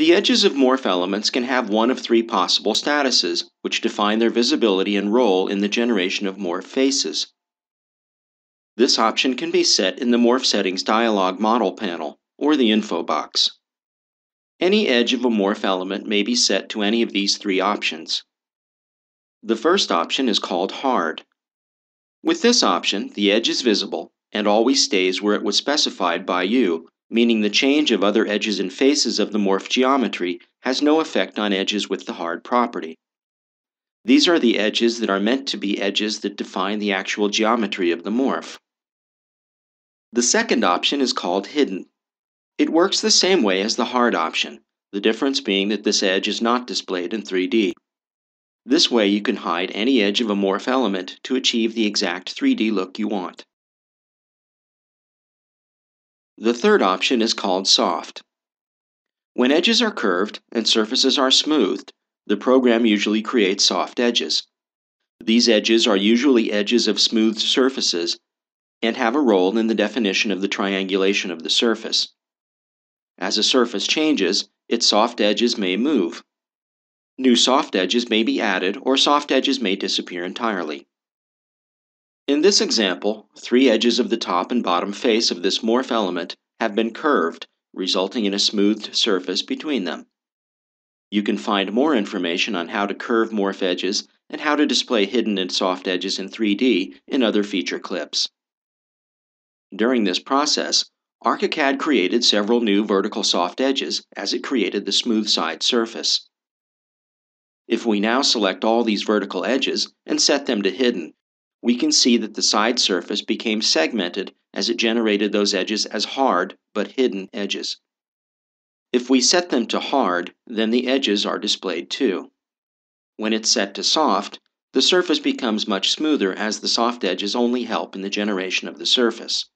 The edges of morph elements can have one of three possible statuses, which define their visibility and role in the generation of morph faces. This option can be set in the Morph Settings dialog model panel, or the info box. Any edge of a morph element may be set to any of these three options. The first option is called Hard. With this option, the edge is visible and always stays where it was specified by you, meaning the change of other edges and faces of the morph geometry has no effect on edges with the hard property. These are the edges that are meant to be edges that define the actual geometry of the morph. The second option is called Hidden. It works the same way as the hard option, the difference being that this edge is not displayed in 3D. This way you can hide any edge of a morph element to achieve the exact 3D look you want. The third option is called Soft. When edges are curved and surfaces are smoothed, the program usually creates soft edges. These edges are usually edges of smoothed surfaces and have a role in the definition of the triangulation of the surface. As a surface changes, its soft edges may move. New soft edges may be added, or soft edges may disappear entirely. In this example, three edges of the top and bottom face of this morph element have been curved, resulting in a smoothed surface between them. You can find more information on how to curve morph edges and how to display hidden and soft edges in 3D in other feature clips. During this process, ArchiCAD created several new vertical soft edges as it created the smooth side surface. If we now select all these vertical edges and set them to hidden, we can see that the side surface became segmented as it generated those edges as hard but hidden edges. If we set them to hard, then the edges are displayed too. When it's set to soft, the surface becomes much smoother as the soft edges only help in the generation of the surface.